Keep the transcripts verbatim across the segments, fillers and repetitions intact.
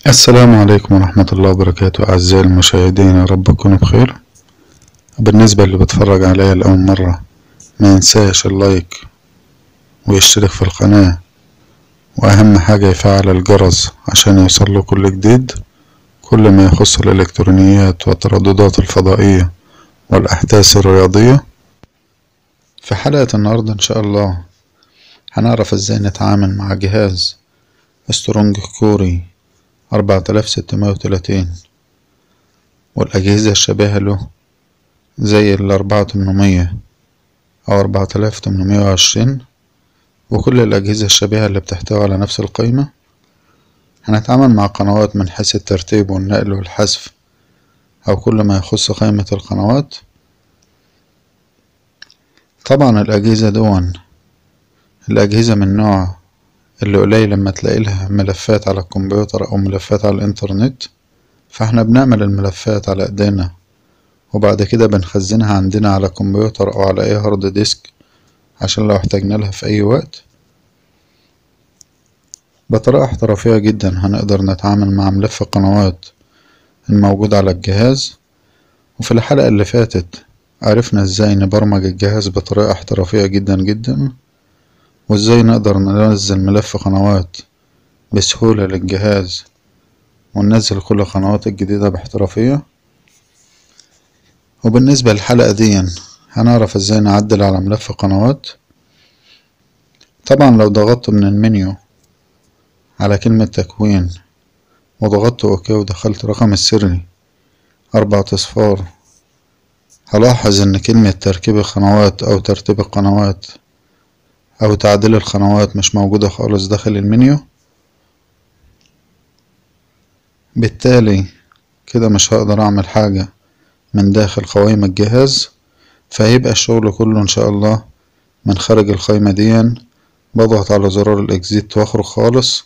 السلام عليكم ورحمة الله وبركاته أعزائي المشاهدين، يا رب تكونوا بخير. بالنسبة اللي بتفرج عليا لأول مرة ما ينساش اللايك ويشترك في القناة، وأهم حاجة يفعل الجرس عشان يوصله كل جديد، كل ما يخص الإلكترونيات والترددات الفضائية والأحداث الرياضية. في حلقة النهاردة إن شاء الله هنعرف إزاي نتعامل مع جهاز سترونج كوري أربعة آلاف ستمائة وثلاثين والأجهزة الشبيهة له زي الأربعة تمنمية أو أربعة آلاف تمنمية وعشرين وكل الأجهزة الشبيهة اللي بتحتوي على نفس القائمة. هنتعامل مع قنوات من حيث الترتيب والنقل والحذف أو كل ما يخص قائمة القنوات. طبعا الأجهزة دون الأجهزة من نوع اللي قليل لما تلاقي لها ملفات على الكمبيوتر أو ملفات على الإنترنت، فاحنا بنعمل الملفات على ايدينا وبعد كده بنخزنها عندنا على الكمبيوتر أو على أي هارد ديسك عشان لو احتاجنا لها في أي وقت. بطريقة احترافية جدا هنقدر نتعامل مع ملف القنوات الموجود على الجهاز. وفي الحلقة اللي فاتت عرفنا ازاي نبرمج الجهاز بطريقة احترافية جدا جدا، وازاي نقدر ننزل ملف قنوات بسهولة للجهاز وننزل كل القنوات الجديدة باحترافية. وبالنسبة للحلقة دي هنعرف ازاي نعدل على ملف قنوات. طبعا لو ضغطت من المنيو على كلمة تكوين وضغطت اوكي ودخلت رقم السري أربعة اصفار، هلاحظ ان كلمة تركيب القنوات او ترتيب القنوات او تعديل القنوات مش موجودة خالص داخل المنيو. بالتالي كده مش هقدر اعمل حاجة من داخل قوائم الجهاز، فهيبقى الشغل كله ان شاء الله من خارج القائمة دي. بضغط على زرار الاكزيت واخرج خالص،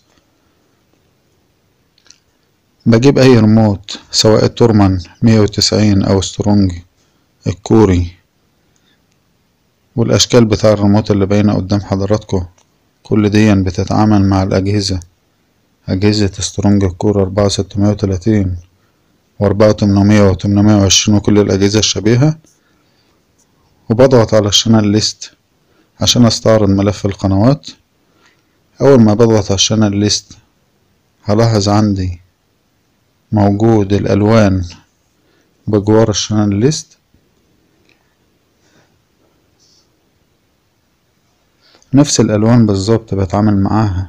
بجيب اي ريموت سواء التورمان مية وتسعين او سترونج الكوري، والاشكال بتاع الريموت اللي باينة قدام حضراتكم كل دي بتتعامل مع الاجهزة اجهزة سترونج الكوري أربعة آلاف ستمائة وثلاثين وأربعة تمنمية وتمنمية وعشرين وكل الأجهزة الشبيهة. وبضغط على الشانل ليست عشان استعرض ملف القنوات. أول ما بضغط على الشانل ليست هلاحظ عندي موجود الألوان بجوار الشانل ليست، نفس الألوان بالظبط بتعامل معاها.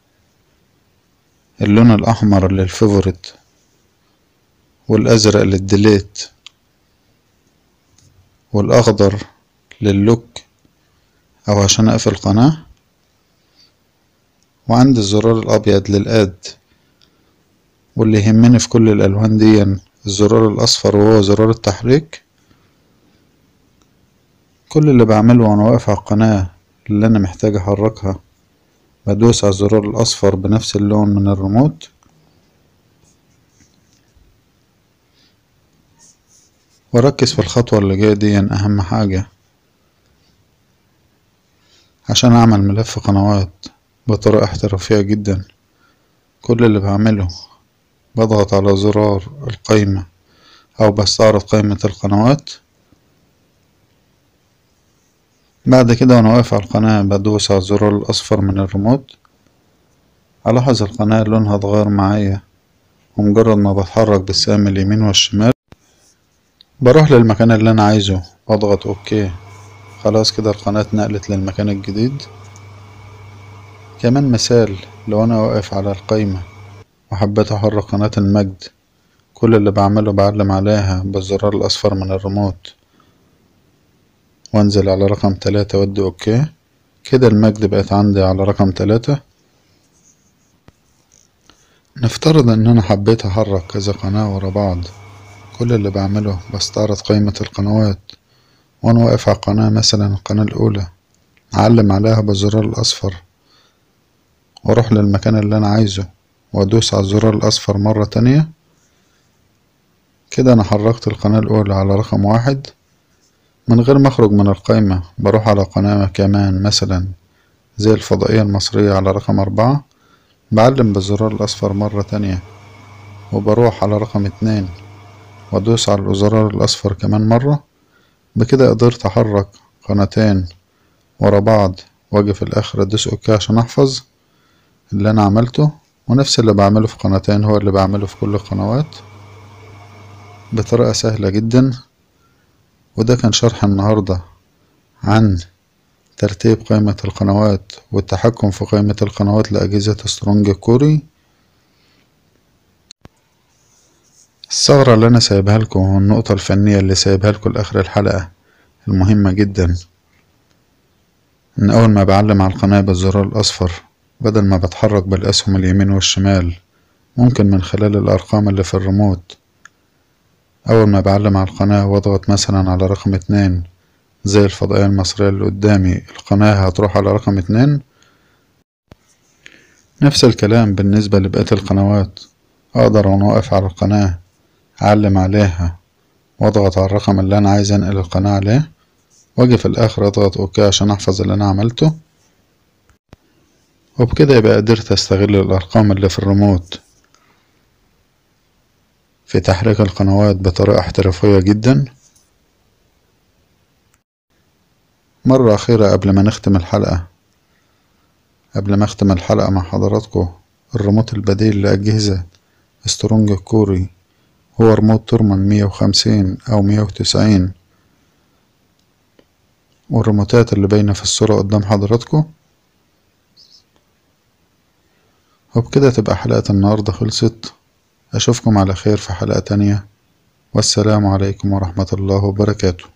اللون الأحمر للفيفوريت والأزرق للديليت والأخضر لللوك أو عشان أقفل قناة، وعندي الزرار الأبيض للآد. واللي يهمني في كل الألوان دي الزرار الأصفر وهو زرار التحريك. كل اللي بعمله وأنا واقف على القناة اللي أنا محتاج أحركها بدوس على الزرار الأصفر بنفس اللون من الريموت، وركز في الخطوة اللي جاية دي أهم حاجة عشان أعمل ملف قنوات بطريقة احترافية جدا. كل اللي بعمله بضغط على زرار القائمة أو بستعرض قائمة القنوات. بعد كده وأنا واقف على القناة بدوس على الزرار الأصفر من الريموت. ألاحظ القناة لونها اتغير معايا، ومجرد ما بتحرك بالسهم اليمين والشمال بروح للمكان اللي أنا عايزه وأضغط أوكي. خلاص كده القناة اتنقلت للمكان الجديد. كمان مثال، لو أنا واقف على القائمة وحبيت أحرك قناة المجد، كل اللي بعمله بعلم عليها بالزرار الأصفر من الريموت وانزل على رقم تلاتة وادي اوكي. كده المجد بقت عندي على رقم تلاتة. نفترض ان انا حبيت احرك كذا قناة ورا بعض، كل اللي بعمله بستعرض قائمة القنوات وانا واقف على القناة، مثلا القناة الاولى اعلم عليها بالزرار الاصفر واروح للمكان اللي انا عايزه وادوس على الزرار الاصفر مرة تانية. كده انا حركت القناة الاولى على رقم واحد. من غير ما اخرج من القائمة بروح على قناة كمان مثلا زي الفضائية المصرية على رقم أربعة، بعلم بالزرار الأصفر مرة تانية وبروح على رقم اتنين وادوس على الزرار الاصفر كمان مرة. بكده قدرت احرك قناتين ورا بعض، واجي في الاخر ادوس اوكي عشان احفظ اللي انا عملته. ونفس اللي بعمله في قناتين هو اللي بعمله في كل القنوات بطريقة سهلة جدا. وده كان شرح النهاردة عن ترتيب قائمة القنوات والتحكم في قائمة القنوات لأجهزة سترونج كوري. الثغرة اللي أنا سايبها لكم والنقطة الفنية اللي سايبها لكم لآخر الحلقة المهمة جدا، إن أول ما بعلم على القناة بالزرار الأصفر بدل ما بتحرك بالأسهم اليمين والشمال، ممكن من خلال الأرقام اللي في الريموت أول ما بعلم على القناة واضغط مثلا على رقم اتنين زي الفضائية المصرية اللي قدامي، القناة هتروح على رقم اتنين. نفس الكلام بالنسبة لبقية القنوات، أقدر وأنا واقف على القناة أعلم عليها واضغط على الرقم اللي أنا عايز أنقل القناة عليه، واجي في الآخر أضغط أوكي عشان أحفظ اللي أنا عملته. وبكده يبقى قدرت أستغل الأرقام اللي في الريموت في تحريك القنوات بطريقة احترافية جدا. مرة أخيرة قبل ما نختم الحلقة قبل ما أختم الحلقة مع حضراتكم، الريموت البديل لأجهزة سترونج كوري هو ريموت تورمان مية وخمسين أو مية وتسعين، والريموتات اللي باينة في الصورة قدام حضراتكم. وبكده تبقى حلقة النهاردة خلصت. أشوفكم على خير في حلقة تانية، والسلام عليكم ورحمة الله وبركاته.